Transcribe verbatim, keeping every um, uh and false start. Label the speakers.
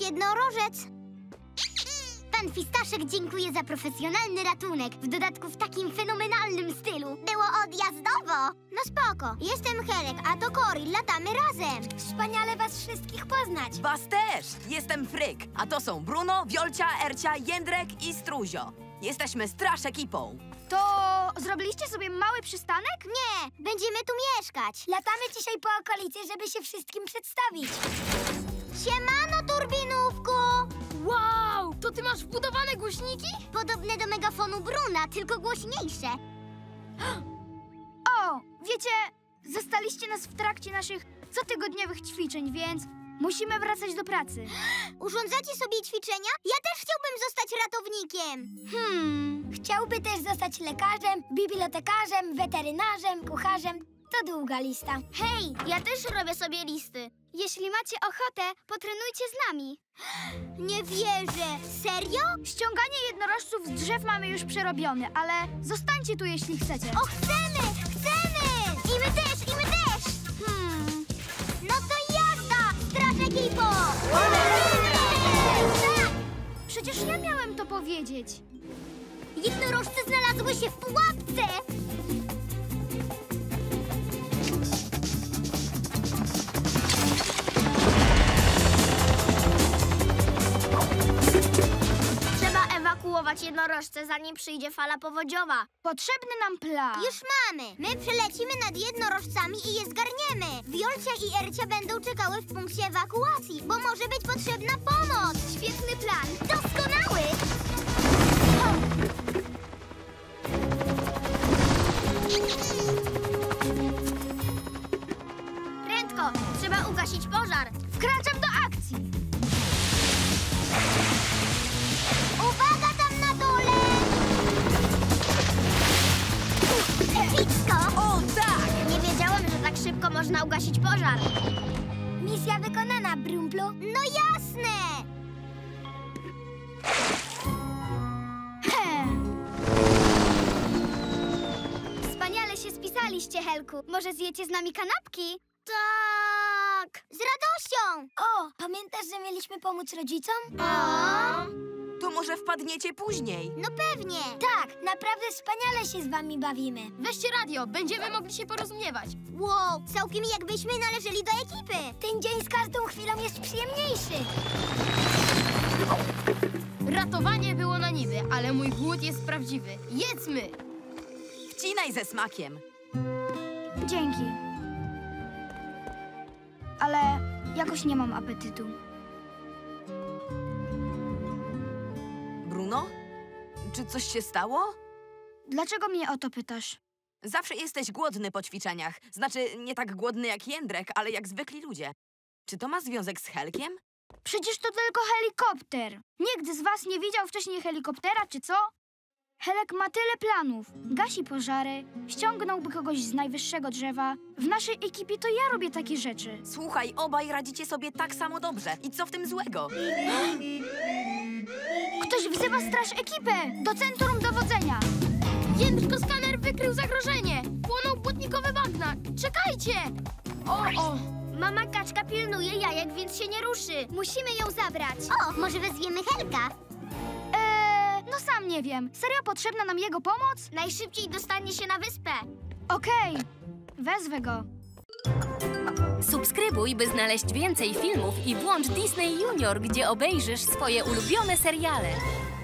Speaker 1: jednorożec. Pan Fistaszek dziękuję za profesjonalny ratunek, w dodatku w takim fenomenalnym stylu. Było odjazdowo. No spoko, jestem Helek, a to Cory, latamy razem. Wspaniale was wszystkich poznać.
Speaker 2: Was też! Jestem Fryk, a to są Bruno, Wiolcia, Ercia, Jędrek i Struzio. Jesteśmy straż ekipą.
Speaker 3: To zrobiliście sobie mały przystanek?
Speaker 1: Nie, będziemy tu mieszkać. Latamy dzisiaj po okolicy, żeby się wszystkim przedstawić. Siemano, turbinówku!
Speaker 3: Wow! To ty masz wbudowane głośniki?
Speaker 1: Podobne do megafonu Bruna, tylko głośniejsze.
Speaker 3: O, wiecie, zastaliście nas w trakcie naszych cotygodniowych ćwiczeń, więc musimy wracać do pracy.
Speaker 1: Urządzacie sobie ćwiczenia? Ja też chciałbym zostać ratownikiem.
Speaker 3: Hmm...
Speaker 1: Chciałby też zostać lekarzem, bibliotekarzem, weterynarzem, kucharzem. To długa lista.
Speaker 3: Hej, ja też robię sobie listy. Jeśli macie ochotę, potrenujcie z nami.
Speaker 1: Nie wierzę. Serio?
Speaker 3: Ściąganie jednorożców z drzew mamy już przerobione, ale zostańcie tu, jeśli chcecie.
Speaker 1: O, chcemy! Chcemy! I my też, i my też!
Speaker 3: Hmm...
Speaker 1: No to jazda! Straż ekipo!
Speaker 3: Przecież ja miałem to powiedzieć.
Speaker 1: Jednorożce znalazły się w pułapce!
Speaker 3: Trzeba ewakuować jednorożce, zanim przyjdzie fala powodziowa. Potrzebny nam plan.
Speaker 1: Już mamy! My przelecimy nad jednorożcami i je zgarniemy. Wiolcia i Ercia będą czekały w punkcie ewakuacji, bo może być potrzebna pomoc.
Speaker 3: Świetny plan.
Speaker 1: Doskonały!
Speaker 3: Prędko! Trzeba ugasić pożar. Wkraczam do akcji.
Speaker 1: Uwaga tam na dole! Epicko!
Speaker 2: O tak!
Speaker 3: Nie wiedziałem, że tak szybko można ugasić pożar.
Speaker 1: Misja wykonana, Brumplu. No jasne!
Speaker 3: Wspaniale się spisaliście, Helku. Może zjecie z nami kanapki?
Speaker 1: Tak! Z radością! O, pamiętasz, że mieliśmy pomóc rodzicom?
Speaker 3: O!
Speaker 2: To może wpadniecie później.
Speaker 1: No pewnie! Tak, naprawdę wspaniale się z wami bawimy.
Speaker 3: Weźcie radio, będziemy mogli się porozumiewać.
Speaker 1: Wow, całkiem jakbyśmy należeli do ekipy. Ten dzień z każdą chwilą jest przyjemniejszy.
Speaker 3: Ratowanie było na niby, ale mój głód jest prawdziwy. Jedzmy!
Speaker 2: Wcinaj ze smakiem.
Speaker 3: Dzięki. Ale jakoś nie mam apetytu.
Speaker 2: Bruno? Czy coś się stało?
Speaker 3: Dlaczego mnie o to pytasz?
Speaker 2: Zawsze jesteś głodny po ćwiczeniach. Znaczy, nie tak głodny jak Jędrek, ale jak zwykli ludzie. Czy to ma związek z Helkiem?
Speaker 3: Przecież to tylko helikopter. Nikt z was nie widział wcześniej helikoptera, czy co? Helek ma tyle planów. Gasi pożary, ściągnąłby kogoś z najwyższego drzewa. W naszej ekipie to ja robię takie rzeczy.
Speaker 2: Słuchaj, obaj radzicie sobie tak samo dobrze. I co w tym złego?
Speaker 3: Ktoś wzywa straż ekipę do centrum dowodzenia. Jędrko-skaner wykrył zagrożenie. Płoną błotnikowe bagna. Czekajcie! O, o! Mama kaczka pilnuje jajek, więc się nie ruszy. Musimy ją zabrać.
Speaker 1: O, może wezwiemy Helka?
Speaker 3: Eee, no sam nie wiem. Serio potrzebna nam jego pomoc? Najszybciej dostanie się na wyspę. Okej, wezwę go.
Speaker 4: Subskrybuj, by znaleźć więcej filmów i włącz Disney Junior, gdzie obejrzysz swoje ulubione seriale.